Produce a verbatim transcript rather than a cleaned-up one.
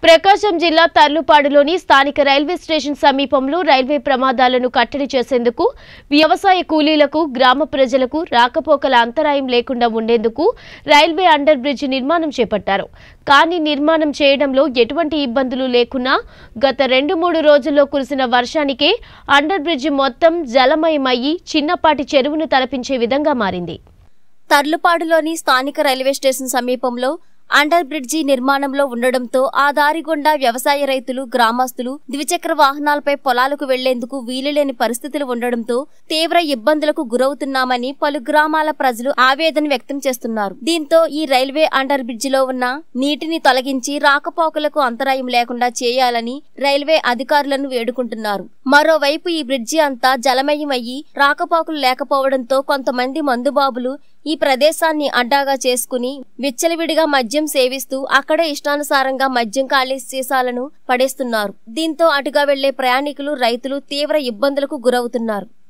ప్రకాశం జిల్లా తర్లుపాడులోని స్థానిక railway station సమీపంలో రైల్వే ప్రమాదాలను కట్టడి చేసేందుకు వ్యవసాయ కూలీలకు గ్రామ ప్రజలకు రాకపోకల అంతరాయం లేకుండా ఉండేందుకు రైల్వే అండర్ బ్రిడ్జ్ నిర్మాణం చేపట్టారు. కానీ నిర్మాణం చేయడంలో ఎటువంటి ఇబ్బందులు లేకున్నా గత రెండు మూడు రోజుల్లో కురిసిన వర్షానికే అండర్ బ్రిడ్జ్ మొత్తం జలమయమయ్యి చిన్నపాటి చెరువును తలపించే విధంగా మారింది. తర్లుపాడులోని స్థానిక రైల్వే స్టేషన్ సమీపంలో అండర్ బ్రిడ్జి నిర్మాణంలో ఉండడంతో ఆ దారి గుండా వ్యవసాయ రైతులు గ్రామస్తులు ద్విచక్ర వాహనాలపై పొలాలకు వెళ్లేందుకు వీలులేని పరిస్థితులు ఉండడంతో తీవ్ర ఇబ్బందులకు గురవుతున్నామని పలు గ్రామాల ప్రజలు ఆవేదన వ్యక్తం చేస్తున్నారు. దీంతో ఈ రైల్వే అండర్ బ్రిడ్జిలో ఉన్న నీటిని తొలగించి రాకపోకలకు అంతరాయం లేకుండా చేయాలని రైల్వే అధికారులను వేడుకుంటున్నారు. మరోవైపు ఈ బ్రిడ్జి అంతా జలమయమయ్యి రాకపోకలు లేకపోవడంతో కొంతమంది మందుబాబులు ఈ ప్రదేశాన్ని అడ్డాగా చేసుకుని విచ్చలవిడిగా మద్యం సేవిస్తూ అక్కడే ఇష్టానుసారంగా మద్యం ఖాళీ సీసాలను పడేస్తున్నారు. దీంతో అటుగా వెళ్లే ప్రయాణికులు రైతులు తీవ్ర ఇబ్బందులకు గురవుతున్నారు.